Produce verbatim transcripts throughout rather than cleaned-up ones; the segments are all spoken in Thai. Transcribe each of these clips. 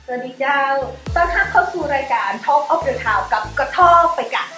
สวัสดีเจ้าต้อนรับเข้าสู่รายการ Talk of the Town กับกระท่อไปกัน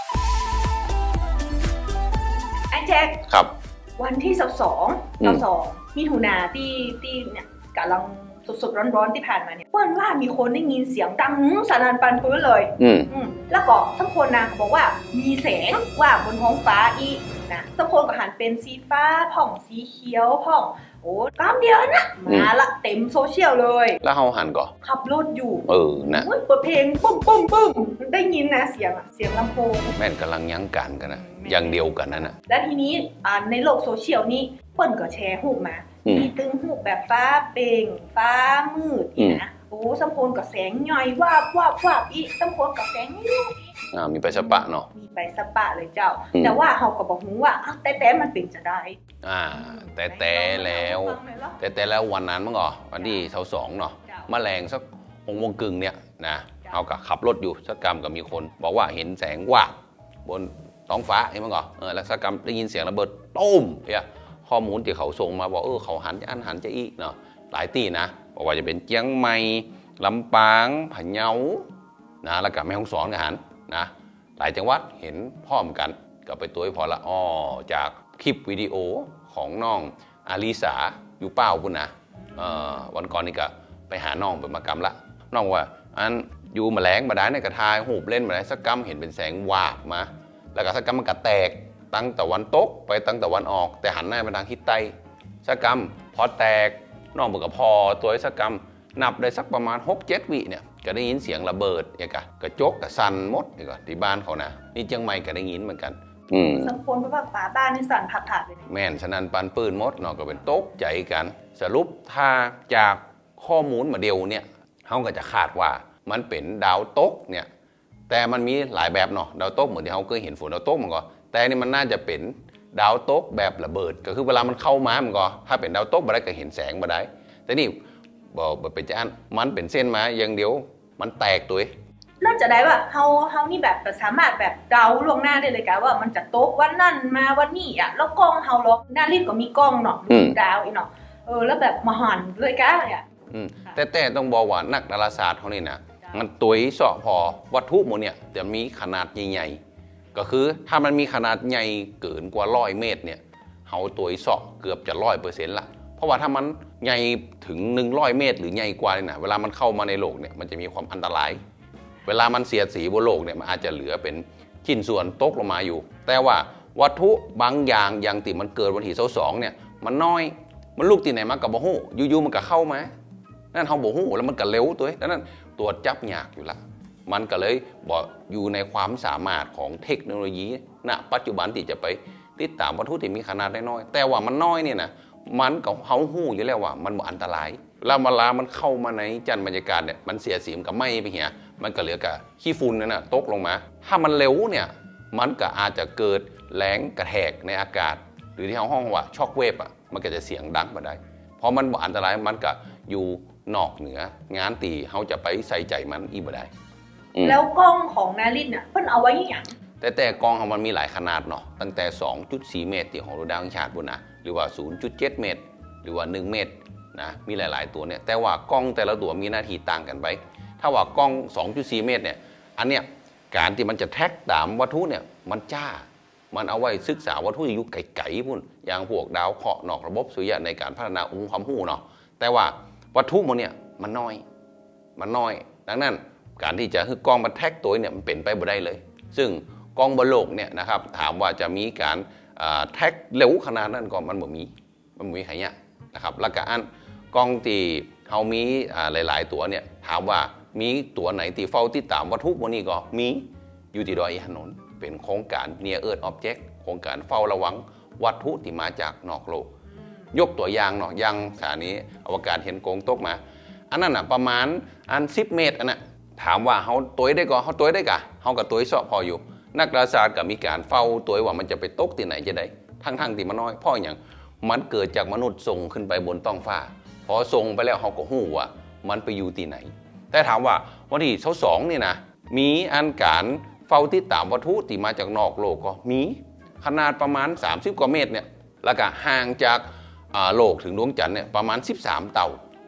ไอ้แจ็คครับวันที่สิบสองสิบสองมิถุนาที่ที่เนี่ยกำลังสดๆร้อนๆที่ผ่านมาเนี่ยเปิ้ลว่ามีคนได้ยินเสียงดังสนั่นปันปื้นเลยอืมแล้วก็ทั้งคนนะบอกว่ามีแสงว่าบนท้องฟ้าอีกนะทั้งคนก็หันเป็นสีฟ้าผ่องสีเขียวผ่องโอ้ตามเดียวนะมาละเต็มโซเชียลเลยแล้วเขาหันก่อขับรถอยู่เออนะเปิดเพลงปุ้มปุ้มปุ้มได้ยินนะเสียงเสียงลำโพงแม่นกำลังยั้งกันกันนะอย่างเดียวกันนั่นนะและทีนี้ในโลกโซเชียลนี้เปิ้ลก็แชร์รูปมามีตึงรูปแบบฟ้าเป่งฟ้ามืดอีนะโอ้สัมพลกับแสงย่อยวาบวาบวาบอีสัมพลกับแสงย่อยอ่ามีไปสปะเนาะมีไปสปะเลยเจ้าแต่ว่าเขาก็บอกว่าอ้าวแต่แต่มันเป็นจะได้อ่าแต่แต่แล้วแต่แต่แล้ววันนั้นมั้งเหรอวันที่เสาร์สองเนาะแมลงสักหกโมงกึ่งเนี่ยนะเอากับขับรถอยู่สักกรรมกับมีคนบอกว่าเห็นแสงวาบบนท้องฟ้าเห็นมั้งเหรอเออแล้วสักกรรมได้ยินเสียงระเบิดตุ้มเนี่ยข้อมูลที่เขาส่งมาบอกเออเขาหันจะอันหันจะอีกเนาะหลายตีนะบอกว่าจะเป็นเจียงใหม่ลำปางพะเยานะแล้วก็แม่ฮ่องสอนกันหันนะหลายจังหวัดเห็นพร้อมกันก็ไปตัวพอละอ้อจากคลิปวิดีโอของน้องอาลิสาอยู่เป้าพุ่นนะวันก่อนนี่ก็ไปหาน้องเป็นมากรรมละน้องว่าอันอยู่แมลงมาได้ในกระทายหูบเล่นมาได้สักกรรมเห็นเป็นแสงวาบมาแล้วก็สักกรรมมันก็แตกตั้งแต่วันตกไปตั้งแต่วันออกแต่หันหน้าไปทางทิศใต้สักกรรมพอแตกน้องบอกกับพอตัวสักกรรมนับได้สักประมาณหกเจ็ดวิเนี่ยก็ได้ยินเสียงระเบิดอย่างกะกระจกกระสันมดอย่างกะที่บ้านเขานะนี่เชียงใหม่ก็ได้ยินเหมือนกันอืมสัมพลเพราะว่าฝาบ้านนี่สั่นผัดๆเลยแม่นฉะนั้นปันปืนมดเนาะก็เป็นตกใจกันสรุปถ้าจากข้อมูลมาเดียวเนี่ยเขาก็จะคาดว่ามันเป็นดาวตกเนี่ยแต่มันมีหลายแบบเนาะดาวตกเหมือนที่เขาเคยเห็นฝนดาวตกมันก็แต่นี่มันน่าจะเป็นดาวตกแบบระเบิดก็คือเวลามันเข้ามามันก็ถ้าเป็นดาวตกมาได้ก็เห็นแสงมาได้แต่นี่บอกเป็นจ้านมันเป็นเส้นมาอย่างเดียวมันแตกตัวน่าจะได้ว่าเขาเขานี่แบบสามารถแบบเดาล่วงหน้าได้เลยกันว่ามันจะตกวันนั้นมาวันนี้อ่ะแล้วกล้องเขาล็อกหน้ารีดก็มีกล้องเนาะดาวอีเนาะเออแล้วแบบมาหันเลยกันอ่ะแต่แต่ต้องบอกว่านักดาราศาสตร์เขานี่นะมันตัวเสาะพอวัตถุโมเนี่ยจะมีขนาดใหญ่ๆก็คือถ้ามันมีขนาดใหญ่เกินกว่าร้อยเมตรเนี่ยเขาตัวเสาะเกือบจะร้อยเปอร์เซ็นต์ละเพราะว่าถ้ามันใหญ่ถึงหนึ่งร้อยเมตรหรือใหญ่กว่าเนี่ยนะเวลามันเข้ามาในโลกเนี่ยมันจะมีความอันตรายเวลามันเสียดสีบนโลกเนี่ยมันอาจจะเหลือเป็นชิ้นส่วนตกลงมาอยู่แต่ว่าวัตถุบางอย่างอย่างที่มันเกิดวันที่เสาร์สองเนี่ยมันน้อยมันลูกที่ไหนมากับบ่ฮู้อยู่ๆมันก็เข้ามานั่นเขาบ่ฮู้แล้วมันก็เร็วตัวนั้นตรวจจับยากอยู่ละมันก็เลยบอกอยู่ในความสามารถของเทคโนโลยีณปัจจุบันที่จะไปติดตามวัตถุที่มีขนาดน้อยแต่ว่ามันน้อยเนี่ยนะมันก็เขาหู้อยู่แล้วว่ามันอันตรายแล้วเวลามันเข้ามาในจันทร์บรรยากาศเนี่ยมันเสียสีมันก็ไหม้ไปเหี้ยมันก็เหลือกับขี้ฝุ่นนั่นน่ะตกลงมาถ้ามันเร็วเนี่ยมันก็อาจจะเกิดแรงกระแทกในอากาศหรือที่เขาห้องว่าช็อคเวฟอ่ะมันก็จะเสียงดังมาได้เพราะมันอันตรายมันก็อยู่นอกเหนืองานตีเขาจะไปใส่ใจมันอีกบ่ได้แล้วกล้องของนารินน่ะเพิ่นเอาไว้อย่างแต่แต่กล้องของมันมีหลายขนาดเนาะตั้งแต่ สองจุดสี่ เมตรที่ของดาวอังคารบุญนะหรือว่า ศูนย์จุดเจ็ด เมตรหรือว่าหนึ่งเมตรนะมีหลายๆตัวเนี่ยแต่ว่ากล้องแต่ละตัวมีหน้าที่ต่างกันไปถ้าว่ากล้อง สองจุดสี่ เมตรเนี่ยอันเนี้ยการที่มันจะแท็กตามวัตถุเนี่ยมันจ้ามันเอาไว้ศึกษาวัตถุอยู่ไกลๆพุ่นอย่างพวกดาวเคราะห์นอกระบบสุริยะในการพัฒนาองค์ความรู้เนาะแต่ว่าวัตถุมันเนี่ยมันน้อยมันน้อยดังนั้นการที่จะให้กล้องมาแท็กตัวเนี่ยมันเป็นไปบ่ได้เลยซึ่งกล้องบนโลกเนี่ยนะครับถามว่าจะมีการแท็กเร็วขนาดนั้นก็มันบ่มีมันบ่มีใครเนี่ยนะครับแล้วก็อันกล้องที่เขามีหลายๆตัวเนี่ยถามว่ามีตัวไหนที่เฝ้าติดตามวัตถุพวกนี้ก็มีอยู่ที่ดอยอินทนนท์เป็นโครงการ Near Earth Object โครงการเฝ้าระวังวัตถุที่มาจากนอกโลกยกตัวอย่างเนาะยังสถานีอวกาศเห็นโกงตกมาอันนั้นน่ะประมาณอันสิบเมตรอันน่ะถามว่าเขาตัวได้ก็เขาตัวได้กะเขากับตัวเสาะพออยู่นักดาราศาสตร์กับมีการเฝ้าตัวว่ามันจะไปตกที่ไหนจะได้ทั้งๆที่มันน้อยเพราะอย่างมันเกิดจากมนุษย์ส่งขึ้นไปบนท้องฟ้าพอส่งไปแล้วเขาก็หู้ว่ามันไปอยู่ที่ไหนแต่ถามว่าวันที่เสาร์สองนี่นะมีอันการเฝ้าติดตามวัตถุที่มาจากนอกโลกก็มีขนาดประมาณสามสิบกว่าเมตรเนี่ยแล้วก็ห่างจากโลกถึงดวงจันทร์เนี่ยประมาณสิบสามเท่า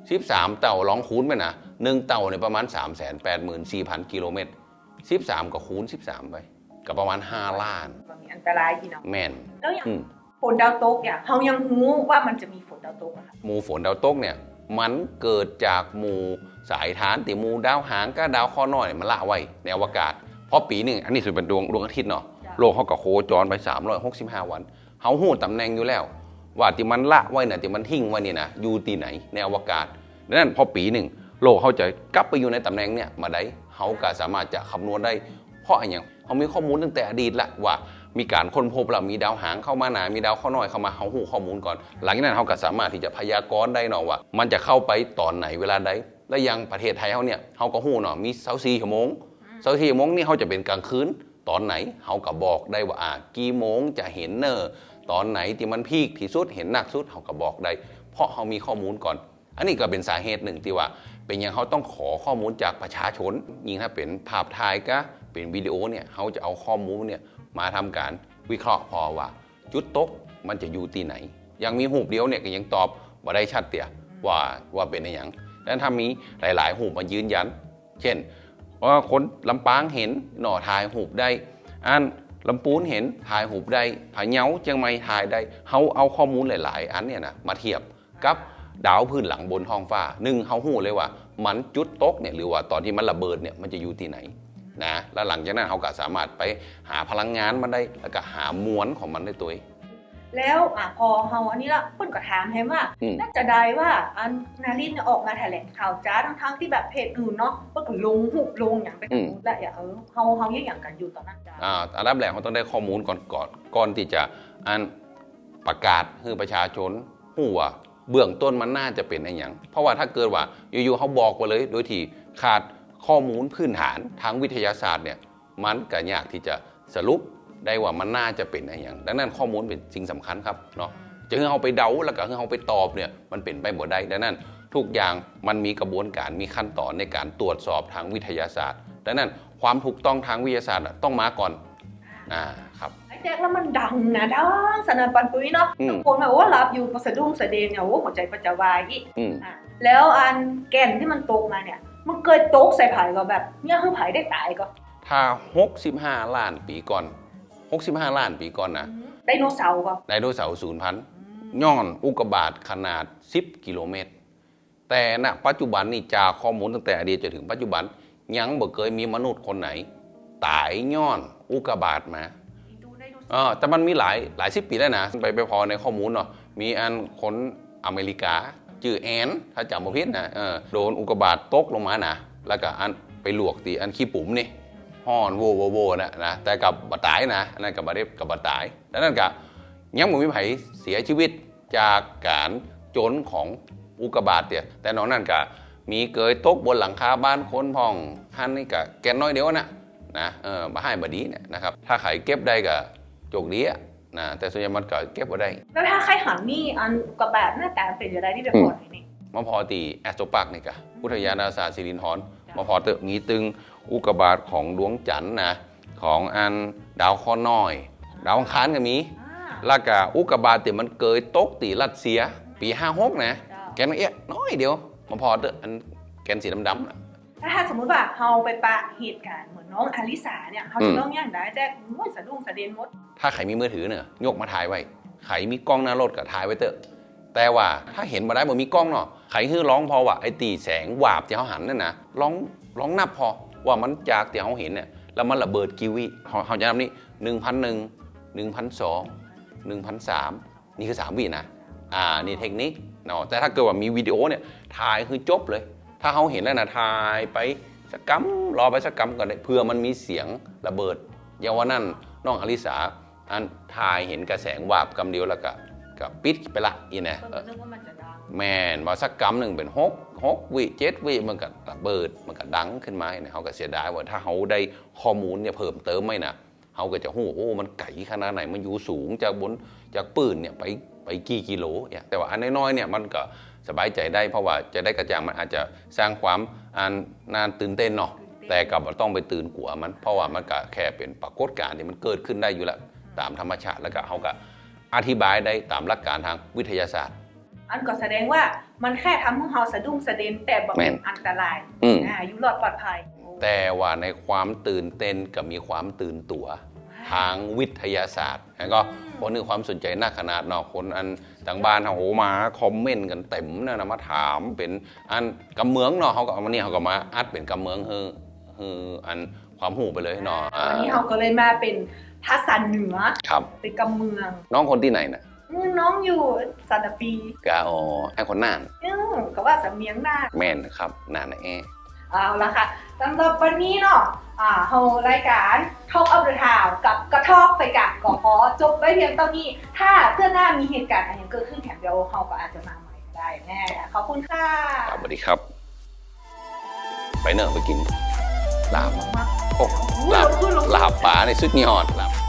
สิบสามเต่าลองคูณไปนะหนึ่งเต่าเนี่ยประมาณ สามแสนแปดหมื่นสี่พัน กิโลเมตรสิบสามก็คูณสิบสามไปก็ประมาณห้าล้านมันมีอันตรายพี่น้องแม่นแล้วอย่างฝนดาวตกอย่างเฮายังรู้ว่ามันจะมีฝนดาวตกอะค่ะหมู่ฝนดาวตกเนี่ยมันเกิดจากหมู่สายฐานติหมู่ดาวหางก็ดาวข้อน้อยมันละไว้ในอวกาศเพราะปีหนึ่งอันนี้คือเป็นดวงดวงอาทิตย์เนาะโลกเขาก็โคจรไปสามร้อยหกสิบห้าวันเฮาฮู้ตำแหน่งอยู่แล้วว่าที่มันละไว้น่ะที่มันทิ้งไว้นี่นะอยู่ที่ไหนในอวกาศดังนั้นพอปีหนึ่งโลกเขาจะกลับไปอยู่ในตำแหน่งเนี่ยมาได้เขาก็สามารถจะคำนวณได้เพราะอะไรอย่างเขามีข้อมูลตั้งแต่อดีตละว่ามีการค้นพบแล้วมีดาวหางเข้ามาหนามีดาวข้อน้อยเข้ามาเขาหูข้อมูลก่อนหลังจากนั้นเขาก็สามารถที่จะพยากรณ์ได้เนาะว่ามันจะเข้าไปตอนไหนเวลาใดและยังประเทศไทยเขาเนี่ยเขาก็หูเนาะมีเสาสี่ชั่วโมงเสาสี่ชั่วโมงนี่เขาจะเป็นกลางคืนตอนไหนเขาก็บอกได้ว่าอ่ากี่โมงจะเห็นเนอตอนไหนที่มันพีคที่สุดเห็นหนักสุดเขาก็บอกได้เพราะเขามีข้อมูลก่อนอันนี้ก็เป็นสาเหตุหนึ่งที่ว่าเป็นอย่างเขาต้องขอข้อมูลจากประชาชนยิ่งถ้าเป็นภาพถ่ายก็เป็นวิดีโอเนี่ยเขาจะเอาข้อมูลเนี่ยมาทำการวิเคราะห์พอว่าจุดตกมันจะอยู่ที่ไหนยังมีหูปเดียวเนี่ยก็ยังตอบว่าได้ชัดเตี่ยว่าว่าเป็นอะไรอย่างนั้นถ้ามีหลายๆหูปมายืนยันเช่นว่าคนลำปางเห็นหน่อถ่ายหูปได้อันลำปูนเห็นถ่ายหูปได้ผาเย้าเชียงใหม่ถ่ายได้เขาเอาข้อมูลหลายๆอันเนี่ยนะมาเทียบกับดาวพื้นหลังบนท้องฟ้าหนึ่งเขาหูเลยว่ามันจุดตกเนี่ยหรือว่าตอนที่มันระเบิดเนี่ยมันจะอยู่ที่ไหนนะแล้วหลังจากนั้นเขาก็สามารถไปหาพลังงานมันได้แล้วก็หามวลของมันได้ตัวแล้วอ่ะพอเฮาอันนี้ละเพิ่นก็ถามให้ว่าน่าจะได้ว่าอันนารินออกมาแถลงข่าวจ้าทั้งๆที่แบบเพจอื่นเนาะเพิ่นก็ลงหุบลงอย่างไปทั้งหมดแล้วอย่าเออเฮาเฮายังอย่างกันอยู่ตอนนั้นจ้าอ่าอันดับแรกเขาต้องได้ข้อมูลก่อนก่อนก่อนที่จะอันประกาศให้ประชาชนฮู้ว่าเบื้องต้นมันน่าจะเป็นอะไรอย่างเพราะว่าถ้าเกิดว่าอยู่ๆเขาบอกไปเลยโดยที่ขาดข้อมูลพื้นฐานทางวิทยาศาสตร์เนี่ยมันก็ยากที่จะสรุปได้ว่ามันน่าจะเป็นอะไรอย่างดังนั้นข้อมูลเป็นสิ่งสำคัญครับเนาะจะให้เขาไปเดาแล้วก็ให้เขาไปตอบเนี่ยมันเป็นไปบ่ได้ดังนั้นทุกอย่างมันมีกระบวนการมีขั้นตอนในการตรวจสอบทางวิทยาศาสตร์ดังนั้นความถูกต้องทางวิทยาศาสตร์ต้องมาก่อนอ่าครับไอ้แจ๊กแล้วมันดังนะดังสนั่นปันปุ้ยเนาะคนแบบว่ารับอยู่สะดุ้งสะเดนเนี่ยโอ้หัวใจประจวายอีกอ่าแล้วอันแก่นที่มันตกมาเนี่ยมันเคยตกใส่ไผ่ก็แบบเนี่ยคือไผ่ได้ตายก็ถ้าหกสิบห้าล้านปีก่อนหกสิบห้าล้านปีก่อนนะไดโนเสาร์ก็ไดโนเสาร์สูญพันธุ์ย้อนอุกกาบาตขนาดสิบกิโลเมตรแต่ณปัจจุบันนี่จากข้อมูลตั้งแต่อดีตจนถึงปัจจุบันยังบ่เคยมีมนุษย์คนไหนตายย้อนอุกกาบาตมาอ๋อแต่มันมีหลายหลายสิบปีแล้วนะไปไปพอในข้อมูลเนาะมีอันคนอเมริกาชื่อแอนถ้าจำไม่ผิดนะเออโดนอุกกาบาตตกลงมานะแล้วก็อันไปลวกตีอันขี้ปุ๋มนี่ห่อนโวโวโวนะนะแต่กับบาดตายนะนั่นกับบาดเจ็บกับบาดตายดังนั้นก็ยังไม่มีใครเสียชีวิตจากการจนของอุกกาบาตเนี่ยแต่นอกนั้นก็มีเกยตกบนหลังคาบ้านคนพองท่านนี่ก็แกนน้อยเดียวนะนะเออมาให้บดีเนี่ยนะครับถ้าใครเก็บได้ก็โจกดีอะนะแต่ส่วนใหญ่มันก็เก็บไว้ได้แล้วถ้าใครหันนี่อันอุกกาบาตหน้าตาเป็นอย่างไรที่เป็นผลนี่มาพอตีแอสโตรปาร์กนี่ก็อุทยานอาสาสิรินธรมาพอเตอะมีตึงอุกกาบาตของดวงจันทร์นะของอันดาวข้อน้อยดาวอังคารก็มีแล้วก็อุกกาบาตที่มันเกยตกตีรัสเซียปีห้าหกนะแกนเอ๊ะน้อยเดียวมาพอเตอะอันแกนสีดำๆนะถ้าสมมติว่าเราไปปะเหตุการณ์เหมือนน้องอลิสาเนี่ยเขาจะต้องย่างได้แจ๊กม้วนสะดุ้งสะเด็นมดถ้าใครมีมือถือเนี่ยยกมาถ่ายไว้ใครมีกล้องหน้ารถก็ถ่ายไว้เตอะแต่ว่าถ้าเห็นมาได้บ่มีกล้องเนาะใครคือร้องพอว่าไอ้ตีแสงวาบที่เขาหันนั่นนะร้องร้องนับพอว่ามันจากที่เขาเห็นเนี่ยแล้วมันระเบิดกี่วิเขาจะนับนี่หนึ่งพันหนึ่งหนึ่งพันสองหนึ่งพันสามนี่คือสามวินะอ่านี่เทคนิคเนาะแต่ถ้าเกิดว่ามีวิดีโอเนี่ยถ่ายคือจบเลยถ้าเขาเห็นแล้วนะถ่ายไปสักกัมรอไปสักกัมก่อนเพื่อมันมีเสียงระเบิดอย่างว่านั่นน้องอลิสาอันถ่ายเห็นกระแสงวาบกำเดียวแล้วก็กับปิดไปละอีเนี่ยแม่นว่าสักกัมหนึ่งเป็นหกหกวิเจ็ดวิมันก็ระเบิดมันก็ดังขึ้นมาเนี่ยเขาก็เสียดายว่าถ้าเขาได้ข้อมูลเนี่ยเพิ่มเติมไหมนะเขาก็จะหูโอ้มันไกลขนาดไหนมันอยู่สูงจากบนจากปืนเนี่ยไปไปกี่กิโลเนี่ยแต่ว่าอันน้อยๆเนี่ยมันก็สบายใจได้เพราะว่าจะได้กระจ่างมันอาจจะสร้างความอันนานตื่นเต้นเนาะแต่กับต้องไปตื่นกลัวมันเพราะว่ามันก็แค่เป็นปรากฏการณ์ที่มันเกิดขึ้นได้อยู่แล้วตามธรรมชาติแล้วก็เขาก็อธิบายได้ตามหลักการทางวิทยาศาสตร์อันก็แสดงว่ามันแค่ทำให้เราสะดุ้งสะเด็นแต่บ่เป็นอันตรายอ่าอยู่รอดปลอดภัยแต่ว่าในความตื่นเต้นกับมีความตื่นตัวทางวิทยาศาสตร์แล้วก็คนนึงความสนใจน่าขนาดเนาะคนอันทางบ้านเขาโหมาคอมเมนต์กันเต็มนะมาถามเป็นอันกำเมืองเนาะเขาก็วันนี้เขาก็มาอัดเป็นกำเมืองเฮอเฮออันความหูไปเลยเนาะวันนี้เขาก็เลยมาเป็นภาษาเหนือครับเป็นกำเมืองน้องคนที่ไหนนะน้องอยู่สัตปีกะอ๋อให้คนน่านอือก็ว่าสำเนียงน่านแม่นครับน่านแอเอาละค่ะสำหรับวันนี้เนาะอ่าเฮารายการ Talk of the Town กับกระทอกไปกันก็ขอจบไว้เพียงเท่านี้ถ้าเพื่อนหน้ามีเหตุการณ์อะไรเกิดขึ้นแถมเดียวเฮาก็อาจจะมาใหม่ได้แน่ขอบคุณค่ะสวัสดีครับไปเนอะไปกินลาบโอ้ลาบลาบป่าในสุดยอดลาบ